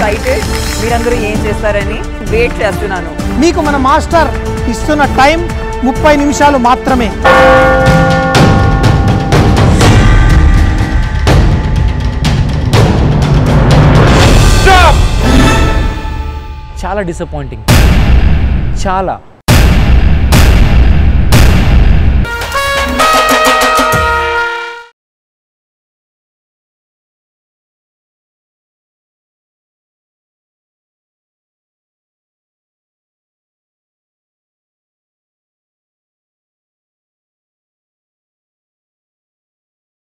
Excited మీరందరూ ఏం చేస్తారని వెయిట్ చేస్తున్నాను. మీకు మన మాస్టర్ ఇస్తున్న టైం 30 నిమిషాలు మాత్రమే. చాలా డిసప్పాయింటింగ్, చాలా